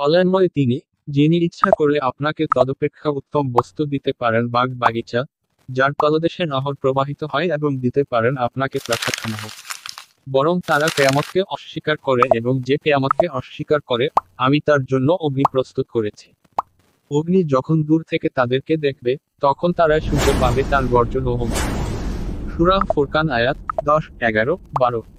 কল্যাণময় তিনি, যিনি ইচ্ছা করলে আপনাকে তদপেক্ষা উত্তম বস্তু দিতে পারেন বাগ বাগিচা, যার তলদেশে নহর প্রবাহিত হয় এবং দিতে পারেন আপনাকে প্রাসাদসমূহ। বরং তারা কিয়ামতকে অস্বীকার করে এবং যে কিয়ামতকে অস্বীকার করে, আমি তার জন্য অগ্নি প্রস্তুত করেছি। অগ্নি যখন দূর থেকে তাদেরকে দেখবে, তখন তারা শুনতে পাবে তার গর্জন ও হুঙ্কার। সূরা ফুরকান আয়াত 10, 11, 12।